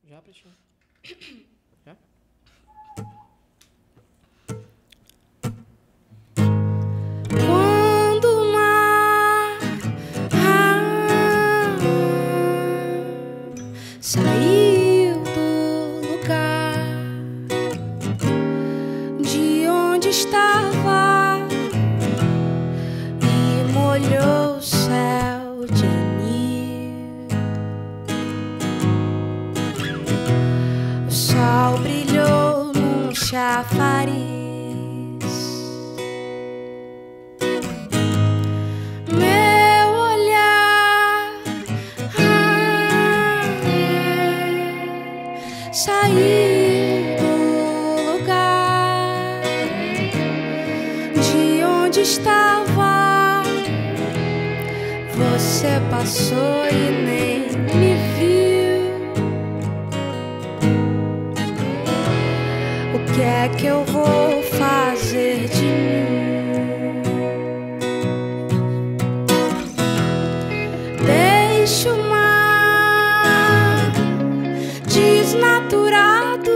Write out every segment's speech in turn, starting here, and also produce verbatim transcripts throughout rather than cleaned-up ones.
Já, Pretinho? Já? Quando o mar ah, saiu do lugar de onde estava e molhou o céu de anil, o sol brilhou num chafariz. Meu olhar ah, saiu do lugar de onde estava. Você passou e nem me viu. O que é que eu vou fazer de mim? Deixa o mar desnaturado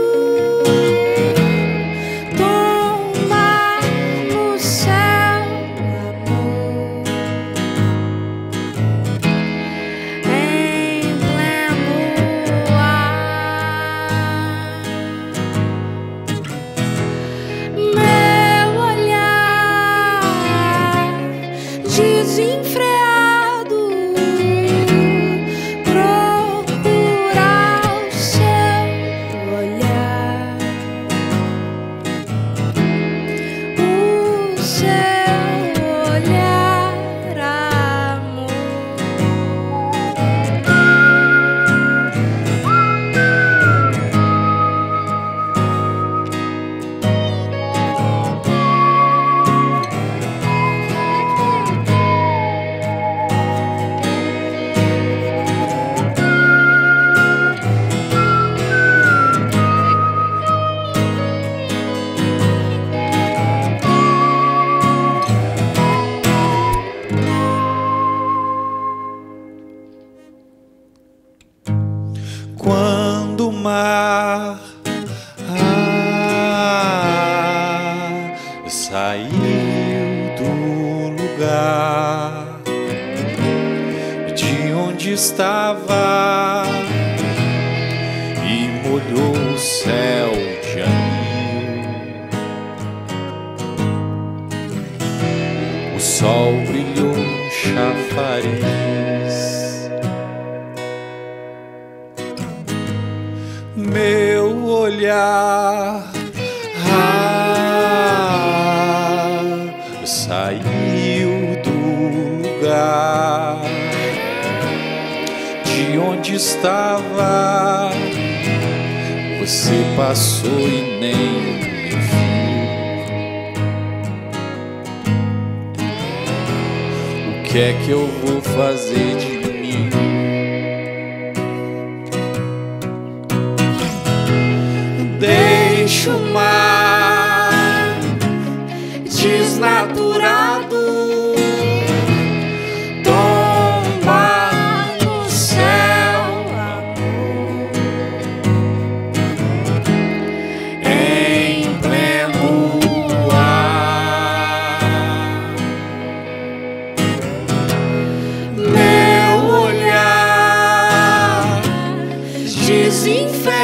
tombar no céu, amor, em pleno ar. Meu olhar desenfreado quando o mar ah, saiu do lugar de onde estava e molhou o céu de anil, o sol brilhou um chafariz. Meu olhar ah, saiu do lugar de onde estava. Você passou e nem me viu. O que é que eu vou fazer de mim? Deixa o mar desnaturado tombar no céu, amor, em pleno ar. Meu olhar desenfreado